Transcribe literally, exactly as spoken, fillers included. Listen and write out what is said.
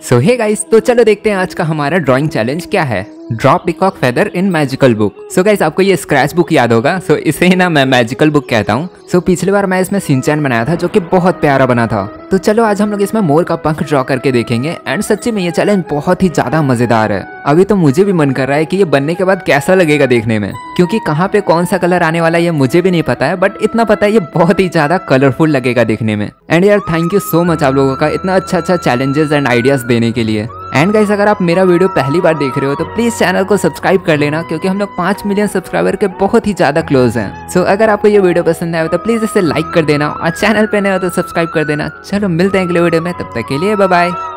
सो hey guys, तो चलो देखते हैं आज का हमारा ड्राइंग चैलेंज क्या है। Draw peacock feather in magical book. So guys, आपको ये स्क्रैच बुक याद होगा। सो so, इसे ही ना मैं मैजिकल बुक कहता हूँ। सो so, पिछली बार मैं इसमें शिनचैन बनाया था जो कि बहुत प्यारा बना था। तो चलो आज हम लोग इसमें मोर का पंख ड्रॉ करके देखेंगे। एंड सच्ची में ये चैलेंज बहुत ही ज्यादा मजेदार है। अभी तो मुझे भी मन कर रहा है कि ये बनने के बाद कैसा लगेगा देखने में, क्योंकि कहाँ पे कौन सा कलर आने वाला है ये मुझे भी नहीं पता है, बट इतना पता है ये बहुत ही ज्यादा कलरफुल लगेगा देखने में। एंड यार थैंक यू सो मच आप लोगों का इतना अच्छा अच्छा चैलेंजेस एंड आइडियाज देने के लिए। एंड गाइस, अगर आप मेरा वीडियो पहली बार देख रहे हो तो प्लीज चैनल को सब्सक्राइब कर लेना, क्योंकि हम लोग पाँच मिलियन सब्सक्राइबर के बहुत ही ज्यादा क्लोज हैं। सो so, अगर आपको ये वीडियो पसंद आए तो प्लीज इसे लाइक कर देना और चैनल पे नए हो तो सब्सक्राइब कर देना। चलो मिलते हैं अगले वीडियो में, तब तक के लिए बाय बाय।